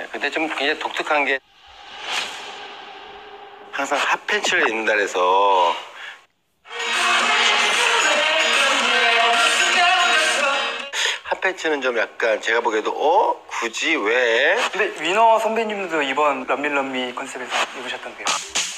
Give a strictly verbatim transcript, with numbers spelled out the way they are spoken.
근데 좀 굉장히 독특한 게 항상 핫팬츠를 입는다 그래서 핫팬츠는 좀 약간 제가 보기에도 어? 굳이 왜? 근데 위너 선배님도 이번 런밀런미 컨셉에서 입으셨던데요.